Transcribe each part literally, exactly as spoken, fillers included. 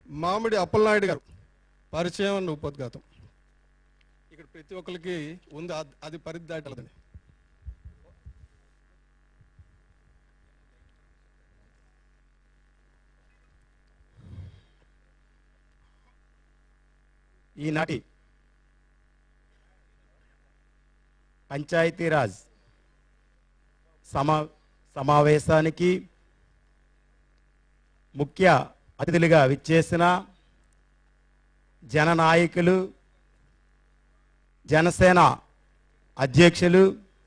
మామిడి అప్పలనాయుడు గారు పరిచయం అన్న ఉపోద్ఘాతం ఇక్కడ ప్రతి ఒక్కరికి ఉంది, అది పరిధి దాటలేదండి. ఈనాటి పంచాయతీరాజ్ సమా సమావేశానికి ముఖ్య అతిథులుగా విచ్చేసిన జననాయకులు, జనసేన అధ్యక్షులు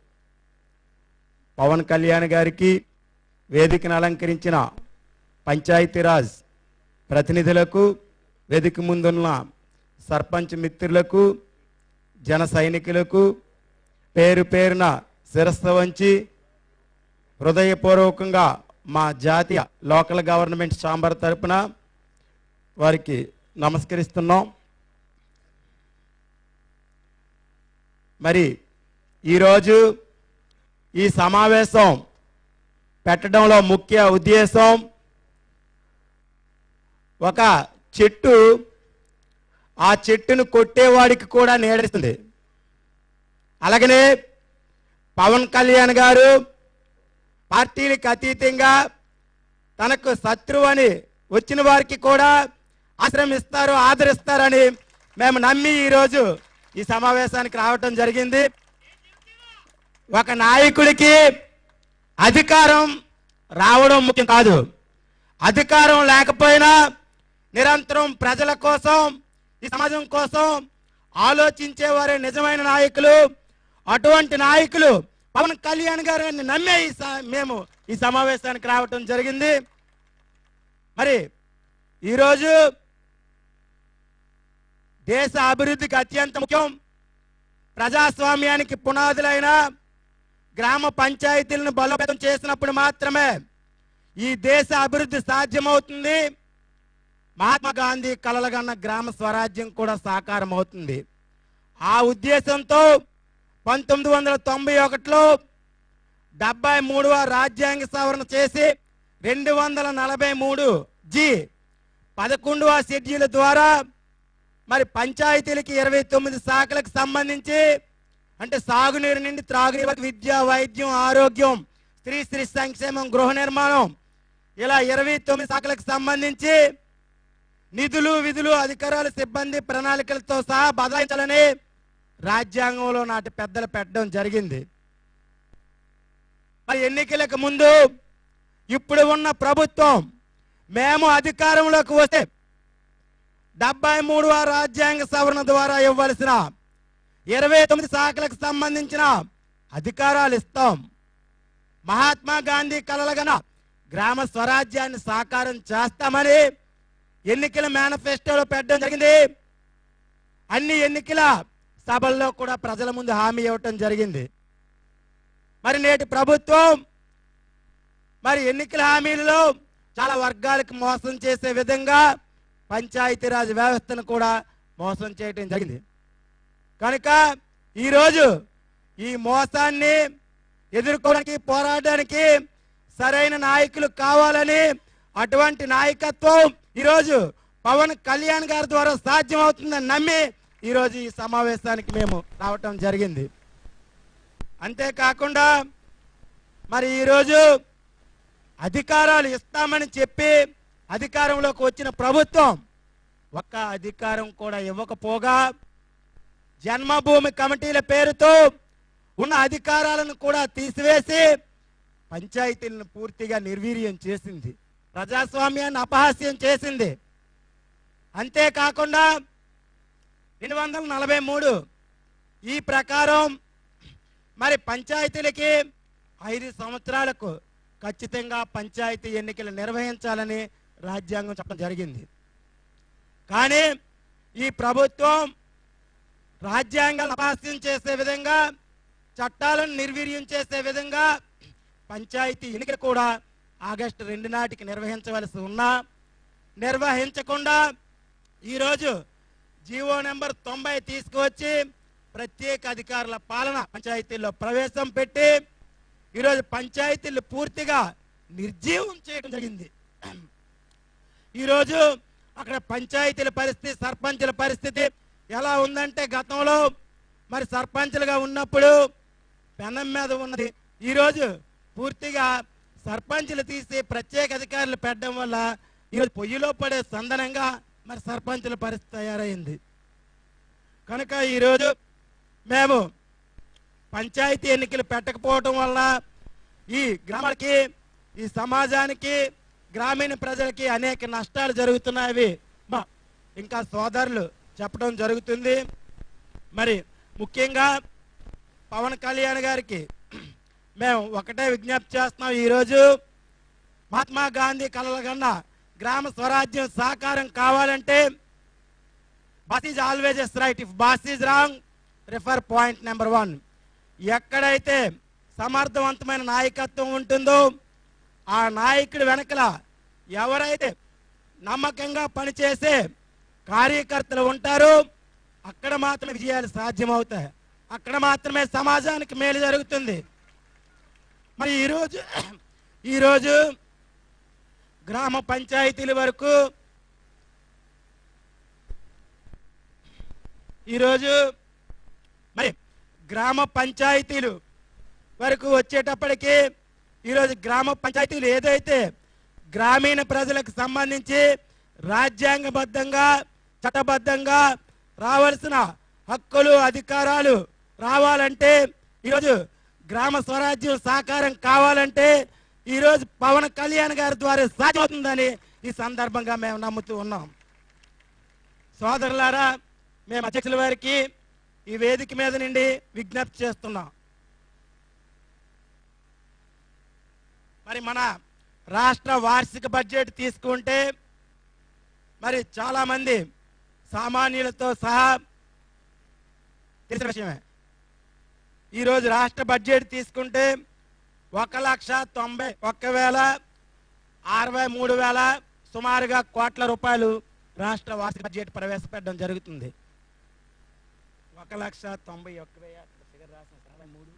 పవన్ కళ్యాణ్ గారికి, వేదికను అలంకరించిన పంచాయతీరాజ్ ప్రతినిధులకు, వేదిక ముందున్న సర్పంచ్ మిత్రులకు, జన సైనికులకు పేరు పేరున శిరస్సు వంచి హృదయపూర్వకంగా మా జాతీయ లోకల్ గవర్నమెంట్ ఛాంబర్ తరపున వారికి నమస్కరిస్తున్నాం. మరి ఈరోజు ఈ సమావేశం పెట్టడంలో ముఖ్య ఉద్దేశం, ఒక చెట్టు ఆ చెట్టును కొట్టేవాడికి కూడా నీడనిస్తుంది. అలాగనే పవన్ కళ్యాణ్ గారు పార్టీలకు అతీతంగా తనకు శత్రువు అని వచ్చిన వారికి కూడా ఆశ్రమిస్తారు, ఆదరిస్తారని మేము నమ్మి ఈరోజు ఈ సమావేశానికి రావటం జరిగింది. ఒక నాయకుడికి అధికారం రావడం ముఖ్యం కాదు, అధికారం లేకపోయినా నిరంతరం ప్రజల కోసం, ఈ సమాజం కోసం ఆలోచించేవారే నిజమైన నాయకులు. అటువంటి నాయకులు పవన్ కళ్యాణ్ గారిని నమ్మే మేము ఈ సమావేశానికి రావటం జరిగింది. మరి ఈరోజు దేశ అభివృద్ధికి అత్యంత ముఖ్యం, ప్రజాస్వామ్యానికి పునాదులైన గ్రామ పంచాయతీలను బలోపేతం చేసినప్పుడు మాత్రమే ఈ దేశ అభివృద్ధి సాధ్యమవుతుంది. మహాత్మా గాంధీ కలలుగన్న గ్రామ స్వరాజ్యం కూడా సాకారం అవుతుంది. ఆ ఉద్దేశంతో పంతొమ్మిది వందల తొంభై ఒకటిలో డెబ్బై మూడవ రాజ్యాంగ సవరణ చేసి రెండు వందల నలభై మూడు జి పదకొండవ షెడ్యూల్ ద్వారా మరి పంచాయతీలకి ఇరవై తొమ్మిది శాఖలకు సంబంధించి, అంటే సాగునీరు నుండి త్రాగునీరు, విద్య, వైద్యం, ఆరోగ్యం, స్త్రీ స్త్రీ సంక్షేమం, గృహ నిర్మాణం, ఇలా ఇరవై తొమ్మిది శాఖలకు సంబంధించి నిధులు, విధులు, అధికారాలు, సిబ్బంది, ప్రణాళికలతో సహా బదలాయించాలని రాజ్యాంగంలో నాటి పెద్దలు పెట్టడం జరిగింది. మరి ఎన్నికలకు ముందు ఇప్పుడు ఉన్న ప్రభుత్వం మేము అధికారంలోకి వస్తే డెబ్బై మూడవ రాజ్యాంగ సవరణ ద్వారా ఇవ్వాల్సిన ఇరవై తొమ్మిది శాఖలకు సంబంధించిన అధికారాలు ఇస్తాం, మహాత్మా గాంధీ కలలుగన్న గ్రామ స్వరాజ్యాన్ని సాకారం చేస్తామని ఎన్నికల మేనిఫెస్టోలో పెట్టడం జరిగింది. అన్ని ఎన్నికల సభల్లో కూడా ప్రజల ముందు హామీ ఇవ్వటం జరిగింది. మరి నేటి ప్రభుత్వం మరి ఎన్నికల హామీలలో చాలా వర్గాలకు మోసం చేసే విధంగా పంచాయతీరాజ్ వ్యవస్థను కూడా మోసం చేయటం జరిగింది. కనుక ఈరోజు ఈ మోసాన్ని ఎదుర్కోవడానికి, పోరాడడానికి సరైన నాయకులు కావాలని, అటువంటి నాయకత్వం ఈరోజు పవన్ కళ్యాణ్ గారి ద్వారా సాధ్యం అవుతుందని నమ్మి ఈరోజు ఈ సమావేశానికి మేము రావటం జరిగింది. అంతేకాకుండా మరి ఈరోజు అధికారాలు ఇస్తామని చెప్పి అధికారంలోకి వచ్చిన ప్రభుత్వం ఒక్క అధికారం కూడా ఇవ్వకపోగా జన్మభూమి కమిటీల పేరుతో ఉన్న అధికారాలను కూడా తీసివేసి పంచాయతీలను పూర్తిగా నిర్వీర్యం చేసింది, ప్రజాస్వామ్యాన్ని అపహాస్యం చేసింది. అంతేకాకుండా రెండు వందల నలభై మూడు ఈ ప్రకారం మరి పంచాయతీలకి ఐదు సంవత్సరాలకు ఖచ్చితంగా పంచాయతీ ఎన్నికలు నిర్వహించాలని రాజ్యాంగం చెప్పడం జరిగింది. కానీ ఈ ప్రభుత్వం రాజ్యాంగాన్ని అపహాస్యం చేసే విధంగా, చట్టాలను నిర్వీర్యం చేసే విధంగా పంచాయతీ ఎన్నికలు కూడా ఆగస్టు రెండు నాటికి నిర్వహించవలసి ఉన్నా నిర్వహించకుండా ఈరోజు జీవో నెంబర్ తొంభై తీసుకువచ్చి ప్రత్యేక అధికారుల పాలన పంచాయతీల్లో ప్రవేశం పెట్టి ఈరోజు పంచాయతీలు పూర్తిగా నిర్జీవం చేయడం జరిగింది. ఈరోజు అక్కడ పంచాయతీల పరిస్థితి, సర్పంచుల పరిస్థితి ఎలా ఉందంటే గతంలో మరి సర్పంచులుగా ఉన్నప్పుడు పెనం మీద ఉన్నది. ఈరోజు పూర్తిగా సర్పంచులు తీసి ప్రత్యేక అధికారులు పెట్టడం వల్ల ఈరోజు పొయ్యిలో పడే సందనంగా మరి సర్పంచుల పరిస్థితి తయారైంది. కనుక ఈరోజు మేము పంచాయతీ ఎన్నికలు పెట్టకపోవడం వల్ల ఈ గ్రామాలకి, ఈ సమాజానికి, గ్రామీణ ప్రజలకి అనేక నష్టాలు జరుగుతున్నాయి. ఇంకా సోదరులు చెప్పడం జరుగుతుంది. మరి ముఖ్యంగా పవన్ కళ్యాణ్ గారికి మేము ఒకటే విజ్ఞప్తి చేస్తున్నాం. ఈరోజు మహాత్మా గాంధీ కలలుగన్న గ్రామ స్వరాజ్యం సాకారం కావాలంటే boss is always is right, if boss is wrong refer point number one. ఎక్కడైతే సమర్థవంతమైన నాయకత్వం ఉంటుందో ఆ నాయకుడి వెనకల ఎవరైతే నమ్మకంగా పనిచేసే కార్యకర్తలు ఉంటారో అక్కడ మాత్రమే విజయాలు సాధ్యమవుతాయి, అక్కడ మాత్రమే సమాజానికి మేలు జరుగుతుంది. మరి ఈరోజు ఈరోజు గ్రామ పంచాయతీల వరకు ఈరోజు మరి గ్రామ పంచాయతీలు వరకు వచ్చేటప్పటికి ఈరోజు గ్రామ పంచాయతీలు ఏదైతే గ్రామీణ ప్రజలకు సంబంధించి రాజ్యాంగబద్ధంగా, చట్టబద్ధంగా రావాల్సిన హక్కులు, అధికారాలు రావాలంటే, ఈరోజు గ్రామ స్వరాజ్యం సాకారం కావాలంటే ఈరోజు పవన్ కళ్యాణ్ గారి ద్వారా సాధ్యమవుతుందని ఈ సందర్భంగా మేము నమ్ముతూ ఉన్నాం. సోదరులారా, మేము అధ్యక్షుల వారికి ఈ వేదిక మీద నుండి విజ్ఞప్తి చేస్తున్నాం. మరి మన రాష్ట్ర వార్షిక బడ్జెట్ తీసుకుంటే మరి చాలా మంది సామాన్యులతో సహా తెలిసిన విషయమే. ఈరోజు రాష్ట్ర బడ్జెట్ తీసుకుంటే ఒక లక్ష తొంభై ఒక్క వేల అరవై మూడు వేల సుమారుగా కోట్ల రూపాయలు రాష్ట్ర వార్షిక బడ్జెట్ ప్రవేశపెట్టడం జరుగుతుంది. ఒక లక్ష తొంభై ఒక్క వెయ్యి ఫిగర్ రాసిన అరవై మూడు.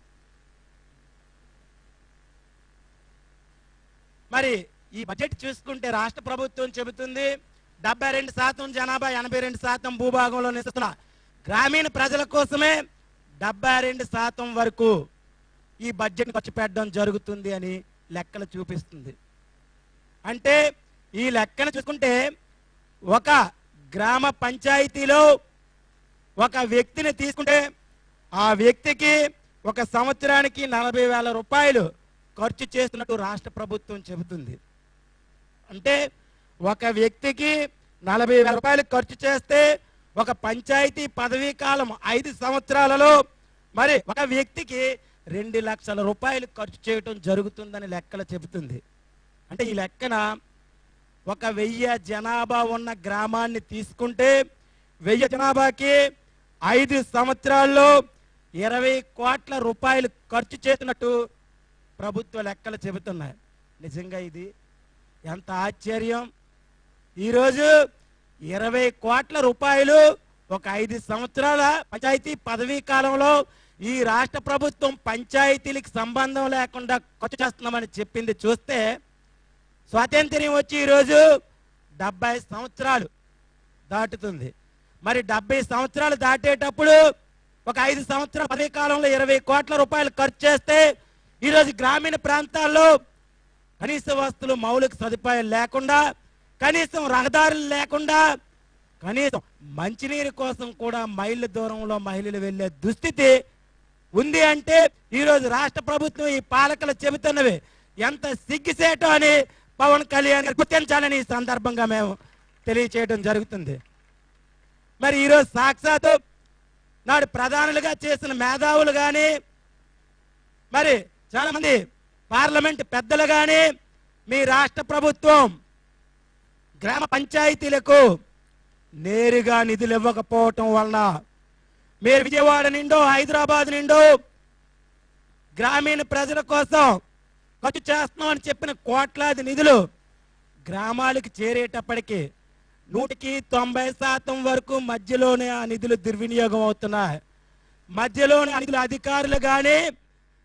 మరి ఈ బడ్జెట్ చూసుకుంటే రాష్ట్ర ప్రభుత్వం చెబుతుంది డెబ్బై రెండు శాతం జనాభా, ఎనభై రెండు శాతం భూభాగంలో నివసిస్తున్న గ్రామీణ ప్రజల కోసమే డెబ్బై రెండు శాతం వరకు ఈ బడ్జెట్ ఖర్చు పెట్టడం జరుగుతుంది అని లెక్కలు చూపిస్తుంది. అంటే ఈ లెక్కను చూసుకుంటే ఒక గ్రామ పంచాయతీలో ఒక వ్యక్తిని తీసుకుంటే ఆ వ్యక్తికి ఒక సంవత్సరానికి నలభై వేల రూపాయలు ఖర్చు చేస్తున్నట్టు రాష్ట్ర ప్రభుత్వం చెబుతుంది. అంటే ఒక వ్యక్తికి నలభై వేల రూపాయలు ఖర్చు చేస్తే ఒక పంచాయతీ పదవీ కాలం ఐదు సంవత్సరాలలో మరి ఒక వ్యక్తికి రెండు లక్షల రూపాయలు ఖర్చు చేయటం జరుగుతుందని లెక్కలు చెబుతుంది. అంటే ఈ లెక్కన ఒక వెయ్యి జనాభా ఉన్న గ్రామాన్ని తీసుకుంటే వెయ్యి జనాభాకి ఐదు సంవత్సరాల్లో ఇరవై కోట్ల రూపాయలు ఖర్చు చేసినట్టు ప్రభుత్వ లెక్కలు చెబుతున్నాయి. నిజంగా ఇది ఎంత ఆశ్చర్యం! ఈరోజు ఇరవై కోట్ల రూపాయలు ఒక ఐదు సంవత్సరాల పంచాయతీ పదవీ కాలంలో ఈ రాష్ట్ర ప్రభుత్వం పంచాయతీలకు సంబంధం లేకుండా ఖర్చు చేస్తున్నామని చెప్పింది చూస్తే స్వాతంత్ర్యం వచ్చి ఈరోజు డెబ్బై సంవత్సరాలు దాటుతుంది. మరి డెబ్బై సంవత్సరాలు దాటేటప్పుడు ఒక ఐదు సంవత్సరాల పదవీ కాలంలో ఇరవై కోట్ల రూపాయలు ఖర్చు చేస్తే ఈరోజు గ్రామీణ ప్రాంతాల్లో కనీస వస్తువులు, మౌలిక సదుపాయాలు లేకుండా, కనీసం రహదారులు లేకుండా, కనీసం మంచినీరు కోసం కూడా మైళ్ళ దూరంలో మహిళలు వెళ్లే దుస్థితి ఉంది. అంటే ఈరోజు రాష్ట్ర ప్రభుత్వం, ఈ పాలకులు చెబుతున్నవి ఎంత సిగ్గుసేటో అని పవన్ కళ్యాణ్ గుర్తించాలని ఈ సందర్భంగా మేము తెలియచేయడం జరుగుతుంది. మరి ఈరోజు సాక్షాత్తు నాడు ప్రధానులుగా చేసిన మేధావులు కానీ, మరి చాలా మంది పార్లమెంట్ పెద్దలు కానీ మీ రాష్ట్ర ప్రభుత్వం గ్రామ పంచాయతీలకు నేరుగా నిధులు ఇవ్వకపోవటం వలన మీరు విజయవాడ నిండో, హైదరాబాద్ నిండో గ్రామీణ ప్రజల కోసం ఖర్చు చేస్తున్నామని చెప్పిన కోట్లాది నిధులు గ్రామాలకు చేరేటప్పటికి నూటికి తొంభై శాతం వరకు మధ్యలోనే ఆ నిధులు దుర్వినియోగం అవుతున్నాయి. మధ్యలోనే నిధులు అధికారులు కానీ,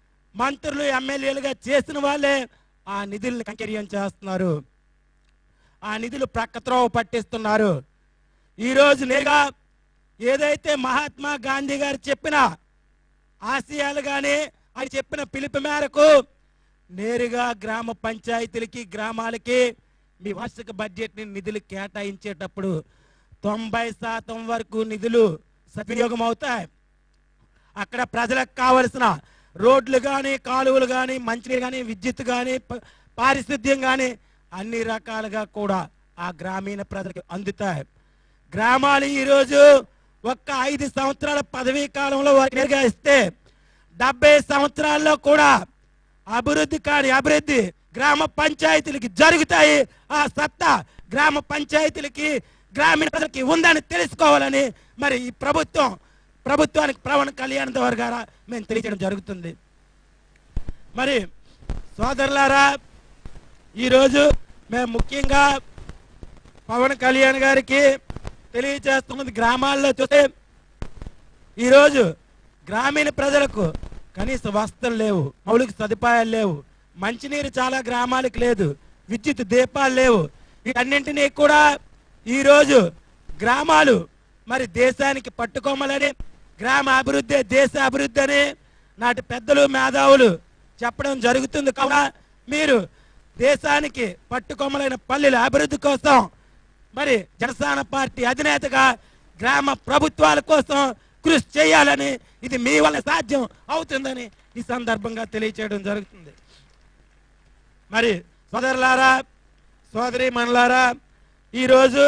మంత్రులు, ఎమ్మెల్యేలుగా చేసిన వాళ్ళే ఆ నిధులను కైంకర్యం చేస్తున్నారు. ఆ నిధులు ప్రక్కత్రోవ పట్టిస్తున్నారు. ఈరోజు నేరుగా ఏదైతే మహాత్మా గాంధీ గారు చెప్పిన ఆశయాలు కానీ ఆయన చెప్పిన పిలుపు మేరకు నేరుగా గ్రామ పంచాయతీలకి గ్రామాలకి మీ వార్షిక బడ్జెట్ని నిధులు కేటాయించేటప్పుడు తొంభై శాతం వరకు నిధులు సద్వినియోగం అవుతాయి. అక్కడ ప్రజలకు కావలసిన రోడ్లు కానీ కాలువలు కానీ మంచినీరు కానీ విద్యుత్ కానీ పారిశుద్ధ్యం కానీ అన్ని రకాలుగా కూడా ఆ గ్రామీణ ప్రజలకు అందుతాయి. గ్రామాలు ఈరోజు ఒక్క ఐదు సంవత్సరాల పదవీ కాలంలో వారికి నిర్వహిస్తే డెబ్బై సంవత్సరాల్లో కూడా అభివృద్ధి కాని అభివృద్ధి గ్రామ పంచాయతీలకి జరుగుతాయి. ఆ సత్తా గ్రామ పంచాయతీలకి గ్రామీణ ప్రజలకి ఉందని తెలుసుకోవాలని మరి ఈ ప్రభుత్వం ప్రభుత్వానికి పవన్ కళ్యాణ్ ద్వారా మేము తెలియజేయడం జరుగుతుంది. మరి సోదరులారా, ఈరోజు మేము ముఖ్యంగా పవన్ కళ్యాణ్ గారికి తెలియజేస్తున్నది గ్రామాల్లో చూస్తే ఈరోజు గ్రామీణ ప్రజలకు కనీస వసతులు లేవు, మౌలిక సదుపాయాలు లేవు, మంచినీరు చాలా గ్రామాలకు లేదు, విద్యుత్ దీపాలు లేవు. వీటన్నింటినీ కూడా ఈరోజు గ్రామాలు మరి దేశానికి పట్టుకోమలని గ్రామ అభివృద్ధి దేశ అభివృద్ధి అని నాటి పెద్దలు మేధావులు చెప్పడం జరుగుతుంది. కావున మీరు దేశానికి పట్టుకొమ్మలైన పల్లెల అభివృద్ధి కోసం మరి జనసేన పార్టీ అధినేతగా గ్రామ ప్రభుత్వాల కోసం కృషి చేయాలని, ఇది మీ వల్ల సాధ్యం అవుతుందని ఈ సందర్భంగా తెలియచేయడం జరుగుతుంది. మరి సోదరులారా, సోదరి మనులారా, ఈరోజు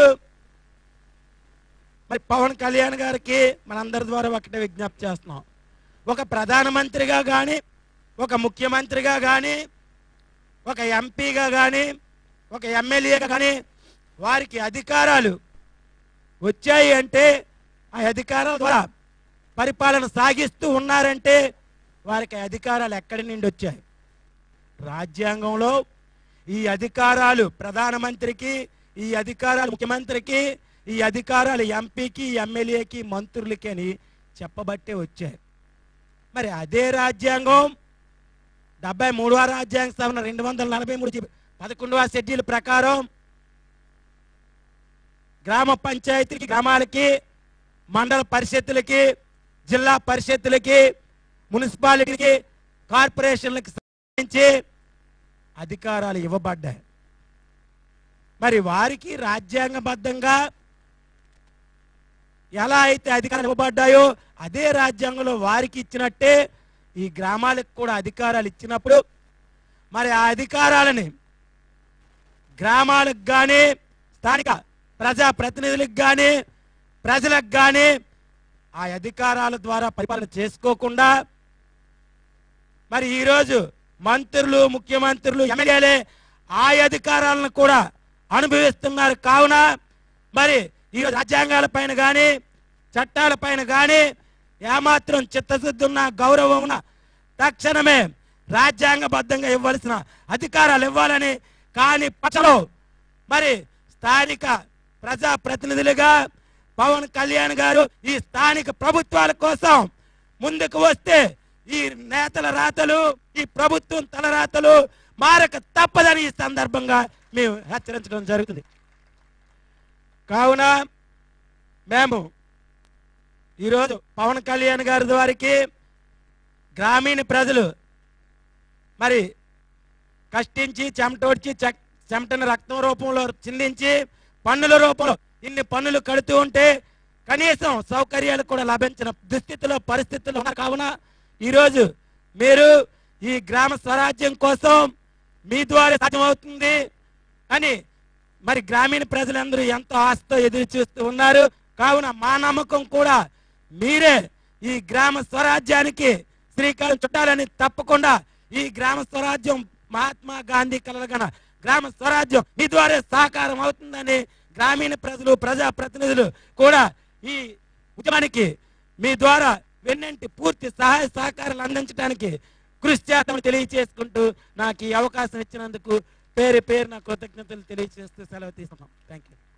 మరి పవన్ కళ్యాణ్ గారికి మనందరి ద్వారా ఒకటే విజ్ఞప్తి చేస్తున్నాం. ఒక ప్రధానమంత్రిగా కానీ, ఒక ముఖ్యమంత్రిగా కానీ, ఒక ఎంపీగా కానీ, ఒక ఎమ్మెల్యేగా కానీ వారికి అధికారాలు వచ్చాయి అంటే ఆ అధికారాల ద్వారా పరిపాలన సాగిస్తూ ఉన్నారంటే వారికి అధికారాలు ఎక్కడి నుండి వచ్చాయి? రాజ్యాంగంలో ఈ అధికారాలు ప్రధానమంత్రికి, ఈ అధికారాలు ముఖ్యమంత్రికి, ఈ అధికారాలు ఎంపీకి, ఎమ్మెల్యేకి, మంత్రులకి అని చెప్పబట్టే వచ్చాయి. మరి అదే రాజ్యాంగం డెబ్బై మూడవ రాజ్యాంగ సవరణ రెండు వందల నలభై మూడు పదకొండవ షెడ్యూల్ ప్రకారం గ్రామ పంచాయతీకి, గ్రామాలకి, మండల పరిషత్తులకి, జిల్లా పరిషత్తులకి, మున్సిపాలిటీకి, కార్పొరేషన్లకు సంబంధించి అధికారాలు ఇవ్వబడ్డాయి. మరి వారికి రాజ్యాంగబద్ధంగా ఎలా అయితే అధికారాలు ఇవ్వబడ్డాయో అదే రాజ్యాంగంలో వారికి ఇచ్చినట్టే ఈ గ్రామాలకు కూడా అధికారాలు ఇచ్చినప్పుడు మరి ఆ అధికారాలని గ్రామాలకు కానీ, స్థానిక ప్రజాప్రతినిధులకు కానీ, ప్రజలకు కానీ ఆ అధికారాల ద్వారా పరిపాలన చేసుకోకుండా మరి ఈరోజు మంత్రులు, ముఖ్యమంత్రులు, ఎమ్మెల్యేలే ఆ అధికారాలను కూడా అనుభవిస్తున్నారు. కావున మరి ఈ రాజ్యాంగాల పైన కానీ, చట్టాల పైన కానీ ఏమాత్రం చిత్తశుద్ధి ఉన్న, గౌరవం ఉన్న తక్షణమే రాజ్యాంగబద్ధంగా ఇవ్వాల్సిన అధికారాలు ఇవ్వాలని, కానీ పక్షంలో మరి స్థానిక ప్రజాప్రతినిధులుగా పవన్ కళ్యాణ్ గారు ఈ స్థానిక ప్రభుత్వాల కోసం ముందుకు వస్తే ఈ నేతల రాతలు, ఈ ప్రభుత్వం తలరాతలు మారక తప్పదని ఈ సందర్భంగా మేము హెచ్చరించడం జరుగుతుంది. కావున మేము ఈరోజు పవన్ కళ్యాణ్ గారి ద్వారాకి గ్రామీణ ప్రజలు మరి కష్టించి చెమటోడ్చి చెమటని రక్తం రూపంలో చిందించి పన్నుల రూపంలో ఇన్ని పన్నులు కడుతూ ఉంటే కనీసం సౌకర్యాలు కూడా లభించిన దుస్థితిలో పరిస్థితుల్లో ఉన్నారు. కావున ఈరోజు మీరు ఈ గ్రామ స్వరాజ్యం కోసం మీ ద్వారా సాధ్యమవుతుంది అని మరి గ్రామీణ ప్రజలందరూ ఎంతో ఆశతో ఎదురు చూస్తూ ఉన్నారు. కావున మా నమ్మకం కూడా మీరే ఈ గ్రామ స్వరాజ్యానికి శ్రీకారం చుట్టాలని, తప్పకుండా ఈ గ్రామ స్వరాజ్యం మహాత్మా గాంధీ కలగన గ్రామ స్వరాజ్యం మీ ద్వారా సహకారం అవుతుందని గ్రామీణ ప్రజలు, ప్రజా ప్రతినిధులు కూడా ఈ ఉద్యమానికి మీ ద్వారా వెన్నంటి పూర్తి సహాయ సహకారాలు అందించడానికి కృషి చేస్తామని తెలియచేసుకుంటూ నాకు ఈ అవకాశం ఇచ్చినందుకు పేరు పేరు నా కృతజ్ఞతలు తెలియజేస్తూ సెలవు తీసుకున్నాం. Thank you.